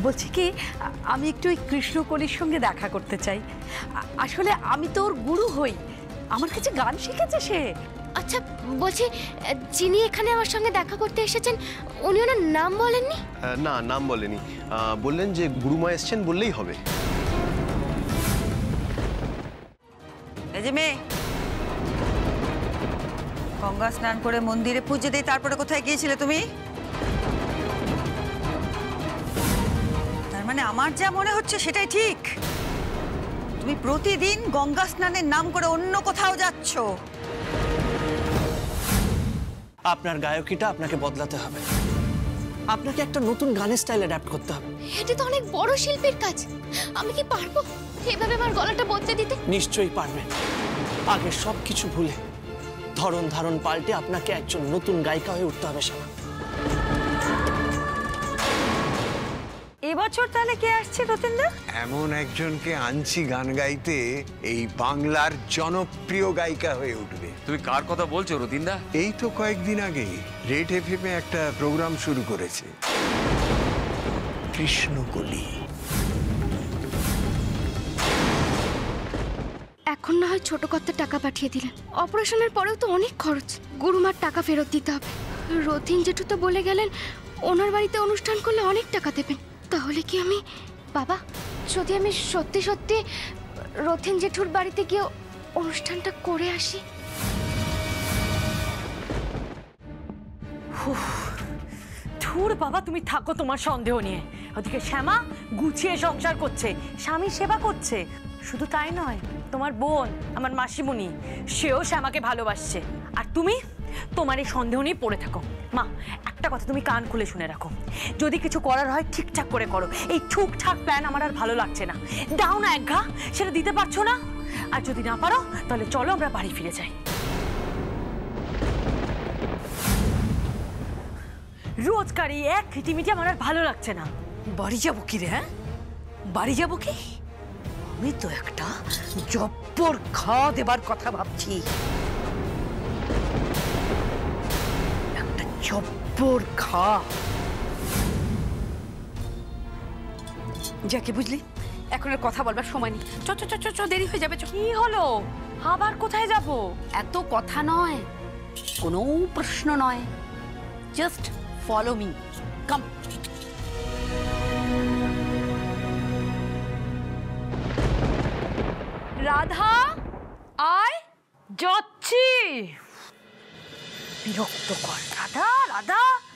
বলছি কি, আমি একটু ওই কৃষ্ণকলির সঙ্গে দেখা করতে চাই। আসলে আমি তো ওর গুরু হই, আমার কাছে গান শিখেছে সে। আচ্ছা বলছি, যিনি এখানে আমার সঙ্গে দেখা করতে এসেছেন উনি ওনার নাম বলেননি? না, নাম বলেনি, বললেন যে গুরুমা এসছেন বললেই হবে। এই যে মেয়ে, গঙ্গা স্নান করে মন্দিরে পুজো দিয়ে তারপরে কোথায় গিয়েছিলে তুমি? তার মানে আমার যা মনে হচ্ছে সেটাই ঠিক, তুমি প্রতিদিন গঙ্গা স্নানের নাম করে অন্য কোথাও যাচ্ছ। আপনার গায়কিটা আপনাকে বদলাতে হবে, আপনাকে একটা নতুন গানের স্টাইল অ্যাডাপ্ট করতে হবে। এটা তো অনেক বড় শিল্পীর কাজ, আমি কি পারবো এভাবে আমার গলাটা বদলে দিতে? নিশ্চয়ই পারবেন। আগে সবকিছু ভুলে ধরন ধারণ পাল্টে আপনাকে একজন নতুন গায়িকা হয়ে উঠতে হবে শ্যামা। এবছর তাহলে কে আসছে রতিনদা? এমন একজনকে আনছি গান গাইতে, এই বাংলার জনপ্রিয় গায়িকা হয়ে উঠবে। তুমি কার কথা বলছো রতিনদা? এই তো কয়েকদিন আগে রেড এফএম এ একটা প্রোগ্রাম শুরু করেছে, কৃষ্ণকলি। এখন না হয় ছোট কর্তার টাকা পাঠিয়ে দিলেন, অপারেশনের পরেও তো অনেক খরচ, গুরুমার টাকা ফেরত দিতে হবে। রতিন জেঠু তো বলে গেলেন ওনার বাড়িতে অনুষ্ঠান করলে অনেক টাকা দেবেন। তাহলে কি আমি, বাবা, যদি আমি সত্যি সত্যি রতিন জেঠুর বাড়িতে গিয়ে অনুষ্ঠানটা করে আসি? ধুর বাবা, তুমি থাকো তোমার সন্দেহ নিয়ে। ওদিকে শ্যামা গুছিয়ে সংসার করছে, স্বামীর সেবা করছে। শুধু তাই নয়, তোমার বোন আমার মাসিমণি, সেও শ্যামাকে ভালোবাসছে। আর তুমি তোমার এই সন্দেহ নিয়ে পড়ে থাকো। মা, একটা কথা তুমি কান খুলে শুনে রাখো, যদি কিছু করার হয় ঠিকঠাক করে করো। এই ঠুকঠাক প্ল্যান আমার আর ভালো লাগছে না। দাও না এক ঘা, সেটা দিতে পারছো না। আর যদি না পারো তাহলে চলো আমরা বাড়ি ফিরে যাই। রোজকার এই এক খিটিমিটি আমার আর ভালো লাগছে না। বাড়ি যাবো কি রে? হ্যাঁ, বাড়ি যাবো কি? আমি তো একটা জব্বর ঘা দেবার কথা ভাবছি, একটা জব্বর ঘা। যাকে বুঝলি, এখন আর কথা বলবার সময় নেই। চ চ চ চ, দেরি হয়ে যাবে। কি হলো, আবার কোথায় যাব? এত কথা নয়, কোনো প্রশ্ন নয়, just follow me, come. Radha, আয়, যাচ্ছি। বিরক্ত কর। রাধা, রাধা।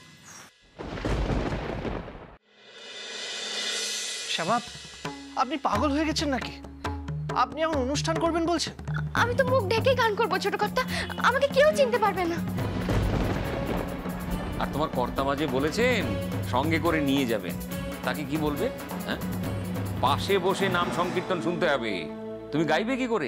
শ্যামা, আপনি পাগল হয়ে গেছেন নাকি? আপনি এখন অনুষ্ঠান করবেন বলছেন? আমি তো মুখ ঢেকেই গান করবো ছোট কর্তা, আমাকে কেউ চিনতে পারবে না। আর তোমার কর্তা মাঝে বলেছেন সঙ্গে করে নিয়ে যাবেন, তাকে কি বলবে? হ্যাঁ, পাশে বসে নাম সংকীর্তন শুনতে হবে, তুমি গাইবে কি করে?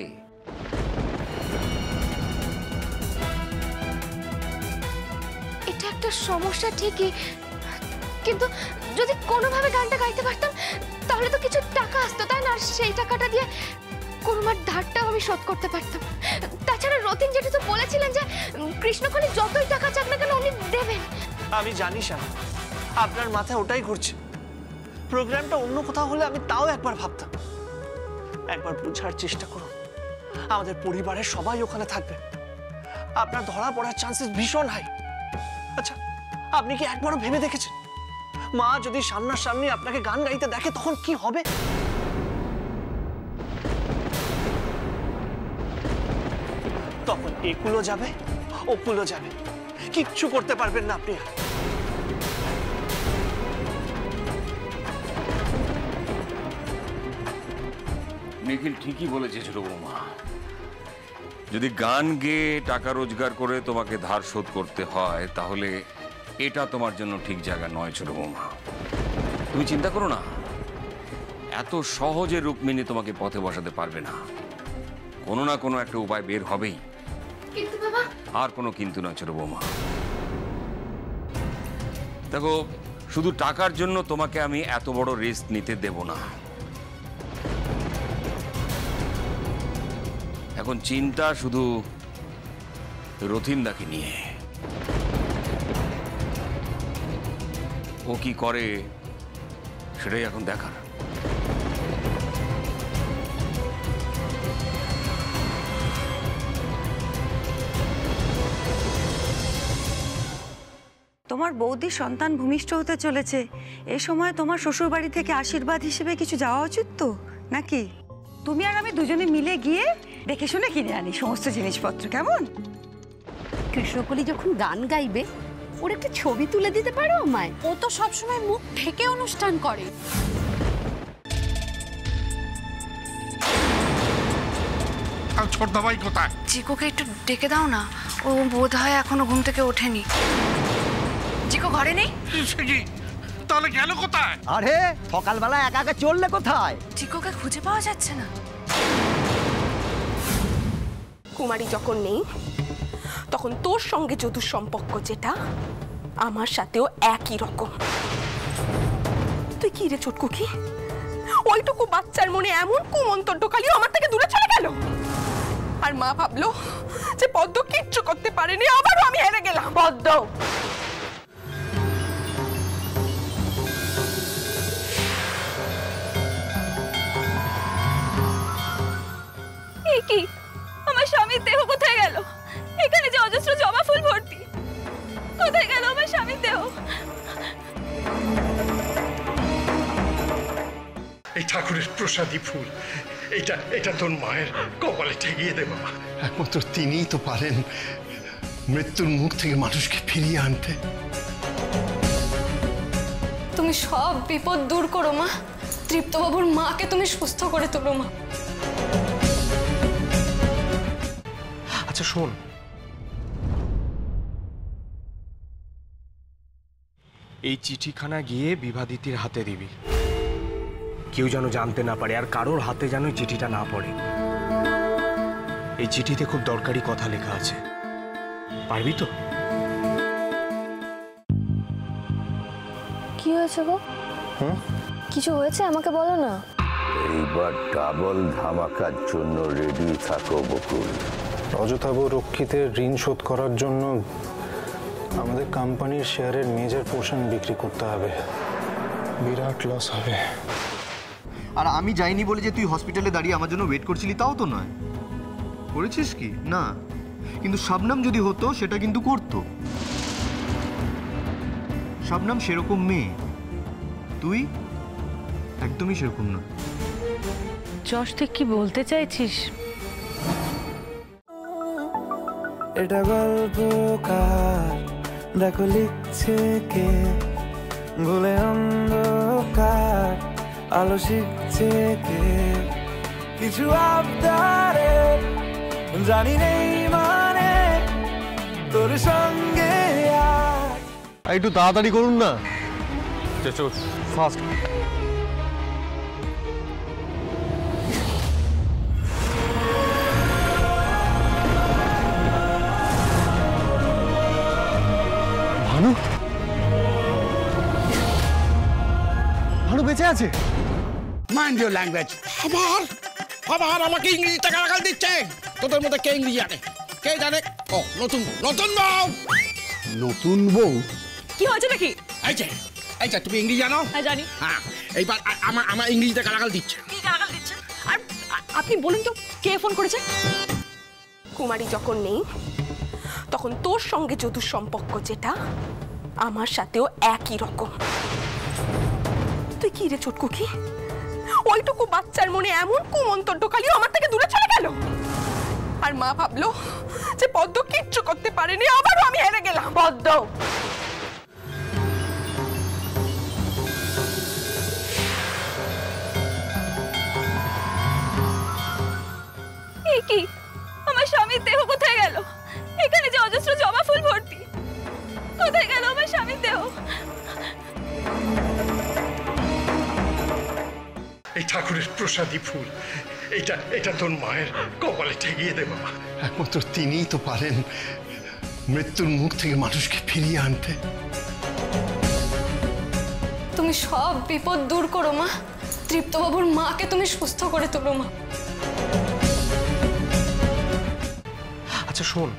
এটা একটা সমস্যা ঠিকই, কিন্তু যদি কোনোভাবে গানটা গাইতে পারতাম তাহলে তো কিছু টাকা আসতো, তাই না? আর সেই টাকাটা দিয়ে গুরুমার ধারটাও আমি শোধ করতে পারতাম। তাছাড়া রতিন জেঠু তো বলেছিলেন যে কৃষ্ণকলি যতই টাকা চাক না কেন উনি দেবেন। আমি জানি শ্যামা, আপনার মাথায় ওটাই ঘুরছে। প্রোগ্রামটা অন্য কোথাও হলে আমি তাও একবার ভাবতাম। একবার বোঝার চেষ্টা করুন, আমাদের পরিবারের সবাই ওখানে থাকবে, আপনার ধরা পড়ার চান্সেস ভীষণ হাই। আচ্ছা, আপনি কি একবারও ভেবে দেখেছেন মা যদি সামনাসামনি আপনাকে গান গাইতে দেখে তখন কি হবে? তখন একুলো যাবে, ওকুলো যাবে, কিচ্ছু করতে পারবেন না আপনি। নিখিল ঠিকই বলেছে ছোট বৌমা, যদি গান গেয়ে টাকা রোজগার করে তোমাকে ধার শোধ করতে হয় তাহলে এটা তোমার জন্য ঠিক জায়গা নয় ছোট বৌমা। তুমি চিন্তা করো না, এত সহজে রুক্মিণী তোমাকে পথে বসাতে পারবে না, কোনো না কোনো একটা উপায় বের হবেই। কিন্তু বাবা, আর কোনো কিন্তু নয় ছোট বৌমা। দেখো, শুধু টাকার জন্য তোমাকে আমি এত বড় রিস্ক নিতে দেব না। এখন চিন্তা শুধু রথিনদাকে নিয়ে। ও কি করে সেটাই এখন দেখার। তোমার বৌদি সন্তান ভূমিষ্ঠ হতে চলেছে, এই সময় তোমার শ্বশুর বাড়ি থেকে আশীর্বাদ হিসেবে কিছু যাওয়া উচিত তো নাকি? তুমি আর আমি দুজনে মিলে গিয়ে দেখে শুনে কিনে আনি সমস্ত জিনিসপত্র, কেমন? কৃষ্ণকলি যখন গান গাইবে ওর একটা ছবি তুলে দিতে পারো আমায়? ও তো সবসময় মুখ ঢেকে অনুষ্ঠান করে। আর ছোট ভাই কোথায়? জিকোকে একটু ডেকে দাও না, ও বোধ হয় এখনো ঘুম থেকে ওঠেনি। জিকো ঘরে নেই? তাহলে গেল কোথায়? আরে সকালবেলা একা একা চললে কোথায়? জিকোকে খুঁজে পাওয়া যাচ্ছে না। কুমারী যখন নেই তখন তোর সঙ্গে যদুর সম্পর্ক যেটা আমার সাথেও একই রকম। তুই কি রে চটকু, কি ওইটুকু বাচ্চার মনে এমন কুমন্তর ঢোকালি আমার থেকে দূরে চলে গেল? আর মা ভাবলো যে পদ্ম কিচ্ছু করতে পারেনি, আবারও আমি হেরে গেলাম। পদ্ম কি আমার স্বামীর দেহ কোথায় গেল? এখানে যে অজস্র জবা ফুল ভর্তি, কোথায় গেল আমার স্বামীর দেহ? এই ঠাকুরের প্রসাদী ফুল, এটা তোর মায়ের কপালে ঠেকিয়ে দে বাবা। একমাত্র তিনিই তো পারেন মৃত্যুর মুখ থেকে মানুষকে ফিরিয়ে আনতে। তুমি সব বিপদ দূর করো মা, তৃপ্তবাবুর মাকে তুমি সুস্থ করে তোলো মা। আচ্ছা শোন, এই চিঠিখানা গিয়ে বিভাদিতির হাতে দিবি। কেউ যেন জানতে না পারে, আর কারোর হাতে যেন চিঠিটা না পড়ে। এই চিঠিতে খুব দরকারি কথা লেখা আছে, পারবি তো? কি হয়েছে গো? কিছু হয়েছে আমাকে বলো না। এইবার ডাবল ধামাকার জন্য রেডি থাকো বকুল। অযথাব রক্ষিতের ঋণ শোধ করার জন্য আমাদের কোম্পানির শেয়ারের মেজর পোর্শন বিক্রি করতে হবে। বিরাট লস হবে। আর আমি যাইনি বলে যে তুই হসপিটালে দাঁড়িয়ে আমার জন্য ওয়েট করছিলি তাও তো নয়। করেছিস কি না, কিন্তু শবনম যদি হতো সেটা কিন্তু করতো। শবনম সেরকম মেয়ে, তুই একদমই সেরকম নয়। যশ তুই কি বলতে চাইছিস? এটা গল্পকার দেখো লিখছে কে, ভুলে অন্ধকার আলো শিখছে কে, কিছু আবদারে জানি নেই মানে তোর সঙ্গে। একটু তাড়াতাড়ি করুন না। ফাস্ট। ভানু, ভানু বেঁচে আছে? Mind your language. আবার আমাকে ইংরেজিতে গালাগাল দিচ্ছে। তোদের মধ্যে কে ইংরেজি জানে? কে জানে? ও নতুন নতুন বউ। নতুন বউ কি হয়েছে নাকি? এই যে তুমি ইংরেজি জানো? হ্যাঁ জানি। হ্যাঁ, এইবার আমার ইংরেজিতে গালাগাল দিচ্ছে। কি গালাগাল দিচ্ছে? আর আপনি বলুন তো কে ফোন করেছে? কুমারী যখন নেই তখন তোর সঙ্গে যদুর সম্পর্ক যেটা আমার সাথেও একই রকম। তুই কি রে চটকু, কি ওইটুকু বাচ্চার মনে এমন কুমন্তর ঢোকালি আমার থেকে দূরে চলে গেল? আর মা ভাবলো যে পদ্ম কিচ্ছু করতে পারেনি, আবারও আমি হেরে গেলাম। পদ্ম কি আমার স্বামীর দেহ কোথায় গেল? এখানে যে অজস্র জবা ফুল ভর্তি, কোথায় গেল আমার স্বামীর দেহ? এই ঠাকুরের প্রসাদী ফুল, এটা তোর মায়ের কপালে ঠেকিয়ে দে বাবা। একমাত্র তিনিই তো পারেন মৃত্যুর মুখ থেকে মানুষকে ফিরিয়ে আনতে। তুমি সব বিপদ দূর করো মা, তৃপ্তবাবুর মাকে তুমি সুস্থ করে তোলো মা। আচ্ছা শোন,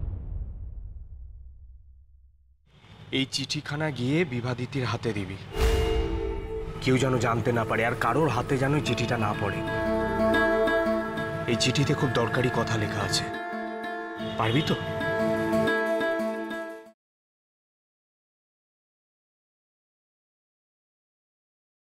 এই চিঠিখানা গিয়ে বিভাদিতির হাতে দিবি। কেউ যেন জানতে না পারে, আর কারোর হাতে যেন এই চিঠিটা না পড়ে। এই চিঠিতে খুব দরকারি কথা লেখা আছে, পারবি তো?